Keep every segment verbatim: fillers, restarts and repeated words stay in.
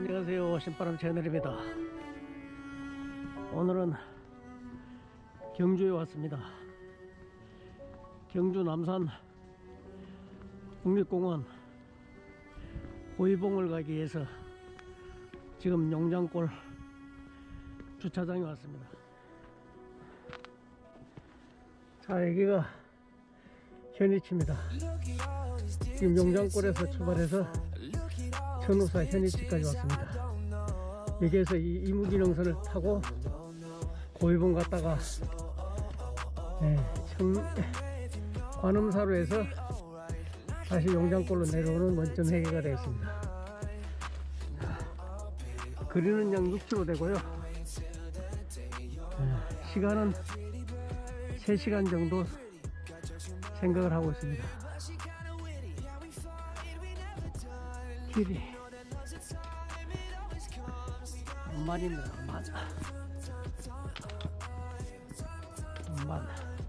안녕하세요, 신바람 채널입니다. 오늘은 경주에 왔습니다. 경주 남산 국립공원 호위봉을 가기 위해서 지금 용장골 주차장에 왔습니다. 자, 여기가 현위치입니다. 지금 용장골에서 출발해서 천우사 현위치까지 왔습니다. 여기에서 이 이무기능선을 타고 호위봉 갔다가 네, 청, 관음사로 해서 다시 용장골로 내려오는 원점 회계가 되겠습니다. 거리는 약 육 킬로미터 되고요. 네, 시간은 세 시간 정도 생각을 하고 있습니다. 길이 만입니다. 만. 만.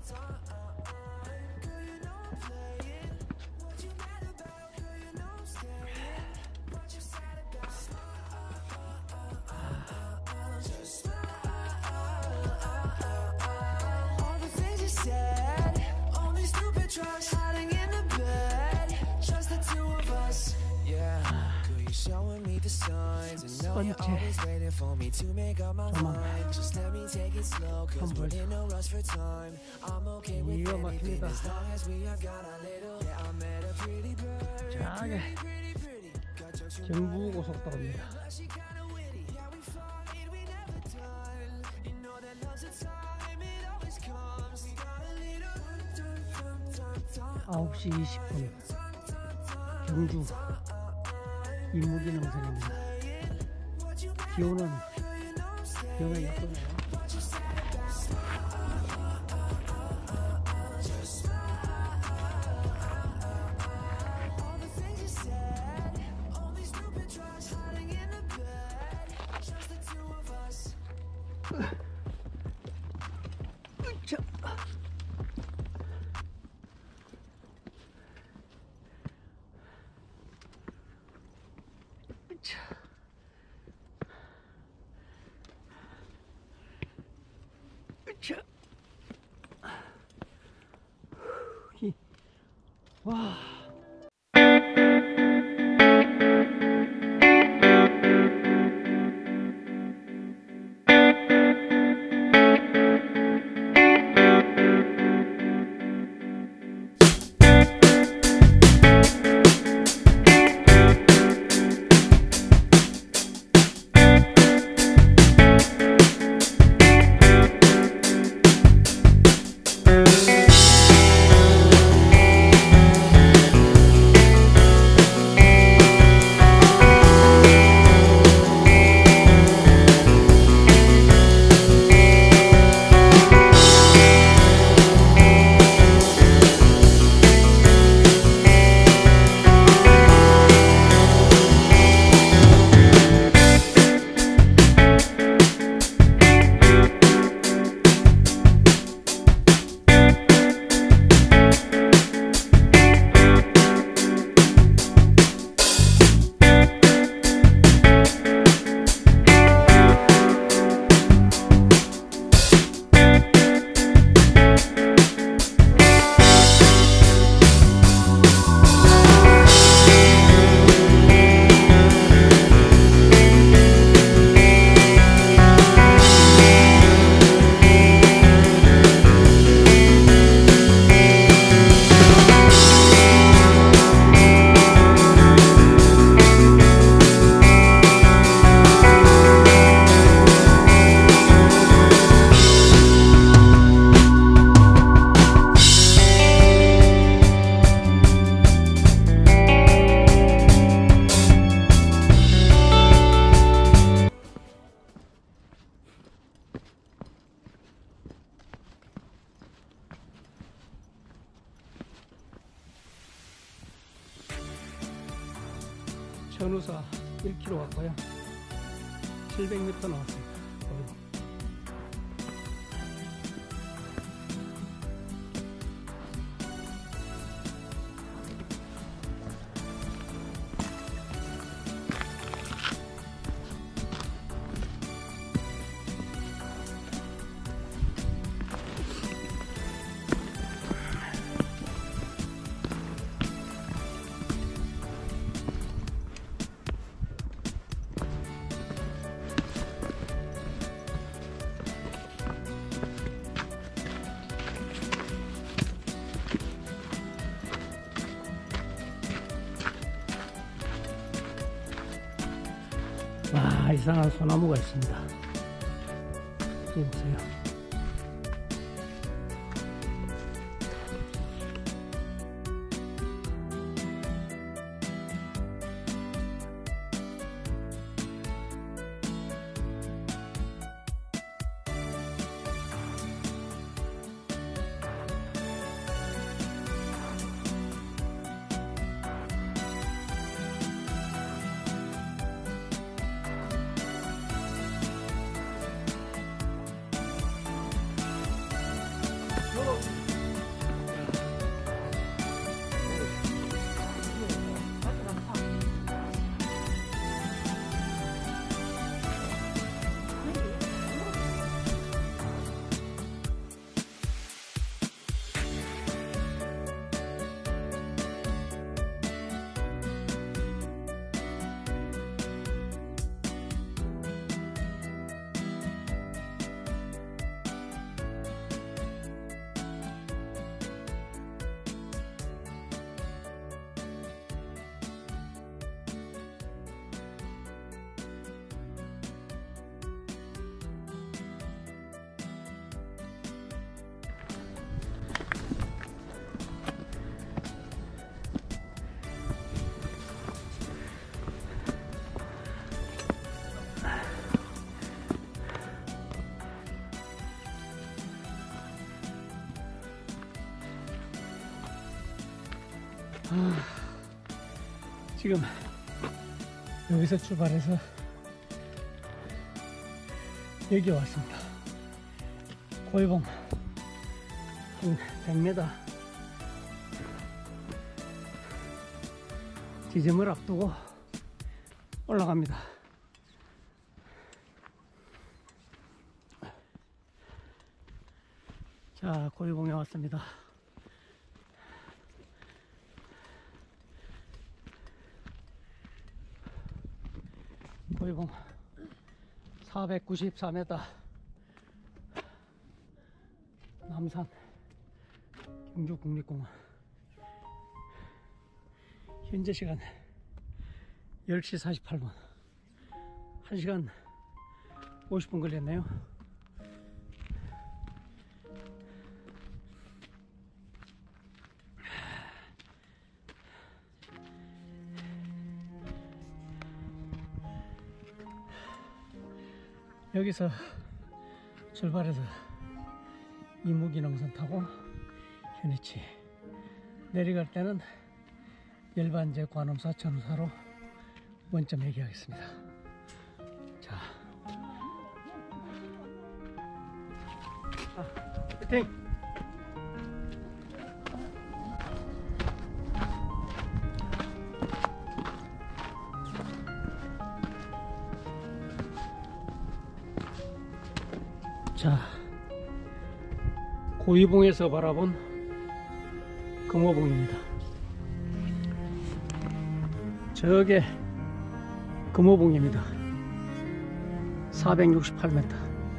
번째 조망 한번 이거 막힙니다. 자게 경부고속도로입니다. 아홉 시 이십 분 경주 이무기능선입니다. 기온은 기온은 예쁘네요. 으쌰. 으쌰. 으쌰. 와. 천우사 일 킬로미터 왔고요. 칠백 미터 나왔습니다. 와, 이상한 소나무가 있습니다. 여기 보세요. 아, 지금 여기서 출발해서 여기 왔습니다. 고이봉 한 백 미터 지점을 앞두고 올라갑니다. 자, 고이봉에 왔습니다. 고이봉 사백구십사 미터 남산 경주국립공원. 현재 시간 열 시 사십팔 분, 한 시간 오십 분 걸렸네요. 여기서 출발해서 이무기능선 타고 현이치 내려갈 때는 열반제 관음사 전사로 원점 얘기하겠습니다. 자, 아, 화이팅! 자, 고이봉에서 바라본 금호봉입니다. 저게 금호봉입니다. 사백육십팔 미터.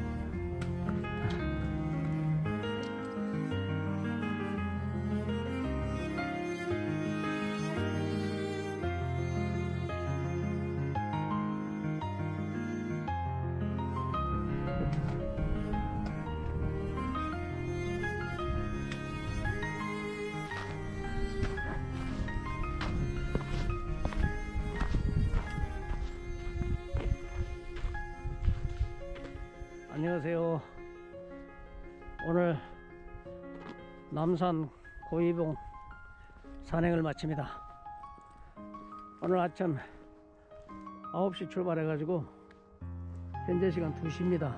안녕하세요. 오늘 남산 고이봉 산행을 마칩니다. 오늘 아침 아홉 시 출발해 가지고 현재 시간 두 시입니다.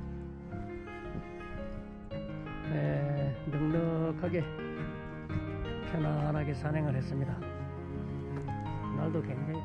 네, 넉넉하게 편안하게 산행을 했습니다. 날도 굉장히